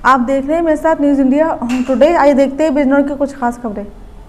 आप देख रहे हैं मेरे साथ न्यूज़ इंडिया टुडे। आइए देखते हैं बिजनौर की कुछ खास खबरें।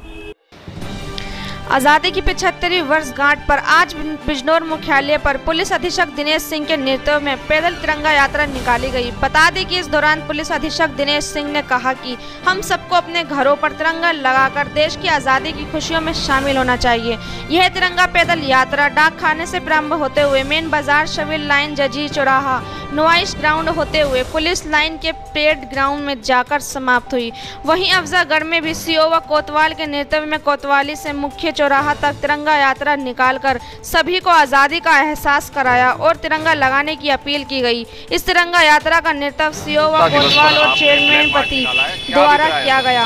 आज़ादी की 75वीं वर्षगांठ पर आज बिजनौर मुख्यालय पर पुलिस अधीक्षक दिनेश सिंह के नेतृत्व में पैदल तिरंगा यात्रा निकाली गई। बता दें कि इस दौरान पुलिस अधीक्षक दिनेश सिंह ने कहा कि हम सबको अपने घरों पर तिरंगा लगाकर देश की आज़ादी की खुशियों में शामिल होना चाहिए। यह तिरंगा पैदल यात्रा डाक खाने से प्रारंभ होते हुए मेन बाजार, सिविल लाइन, जजी चौराहा, नुआइश ग्राउंड होते हुए पुलिस लाइन के परेड ग्राउंड में जाकर समाप्त हुई। वहीं अफजलगढ़ में भी सीओ व कोतवाल के नेतृत्व में कोतवाली से मुख्य चौराहा तक तिरंगा यात्रा निकालकर सभी को आज़ादी का एहसास कराया और तिरंगा लगाने की अपील की गई। इस तिरंगा यात्रा का नेतृत्व सीओ व कोतवाल और चेयरमैन पति द्वारा किया गया।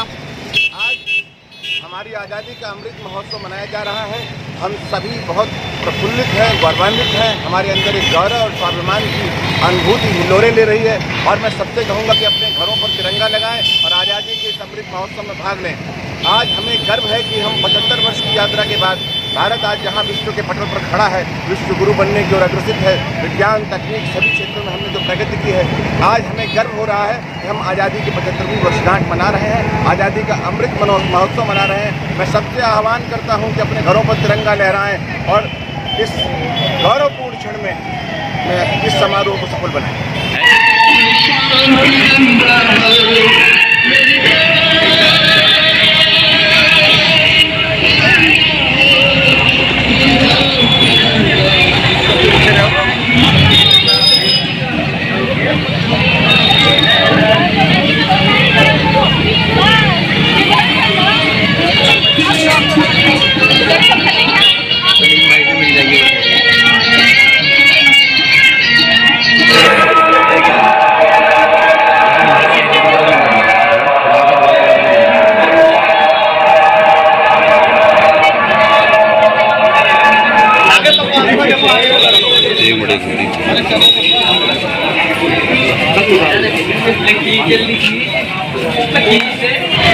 हमारी आज़ादी का अमृत महोत्सव मनाया जा रहा है। हम सभी बहुत प्रफुल्लित हैं, गौरवान्वित हैं। हमारे अंदर एक गौरव और स्वाभिमान की अनुभूति हिलोरे ले रही है और मैं सबसे कहूँगा कि अपने घरों पर तिरंगा लगाएं और आज़ादी के इस अमृत महोत्सव में भाग लें। आज हमें गर्व है कि हम 75 वर्ष की यात्रा के बाद भारत आज जहाँ विश्व के पटल पर खड़ा है, विश्व गुरु बनने की ओर अग्रसित है। विज्ञान, तकनीक सभी क्षेत्रों में हमने जो प्रगति की है, आज हमें गर्व हो रहा है कि हम आज़ादी की 75वीं वर्षगांठ मना रहे हैं, आज़ादी का अमृत महोत्सव मना रहे हैं। मैं सबसे आह्वान करता हूं कि अपने घरों पर तिरंगा लहराएं और इस गौरवपूर्ण क्षण में इस समारोह को सफल बनाएं। जल्दी